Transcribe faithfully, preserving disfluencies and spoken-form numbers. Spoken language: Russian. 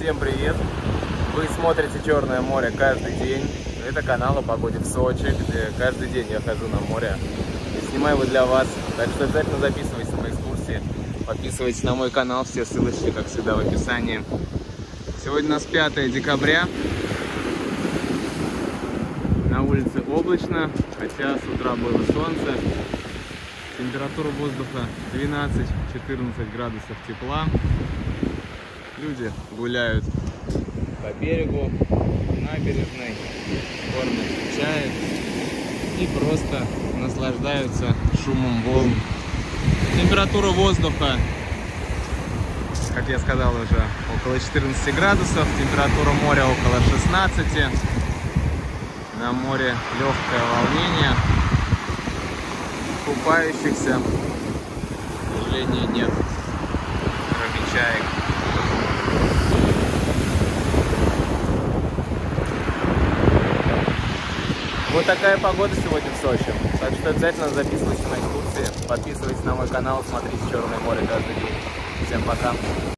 Всем привет! Вы смотрите Черное море каждый день. Это канал о погоде в Сочи, где каждый день я хожу на море и снимаю его для вас. Так что обязательно записывайтесь на мои экскурсии, подписывайтесь на мой канал, все ссылочки, как всегда, в описании. Сегодня у нас пятое декабря. На улице облачно, хотя с утра было солнце. Температура воздуха двенадцать-четырнадцать градусов тепла. Люди гуляют по берегу, набережной, кормят чаем и просто наслаждаются шумом волн. Температура воздуха, как я сказал, уже около четырнадцати градусов. Температура моря около шестнадцати. На море легкое волнение. Купающихся, к сожалению, нет, кроме чаек. Вот такая погода сегодня в Сочи. Так что обязательно записывайтесь на экскурсии, подписывайтесь на мой канал, смотрите Черное море каждый день. Всем пока!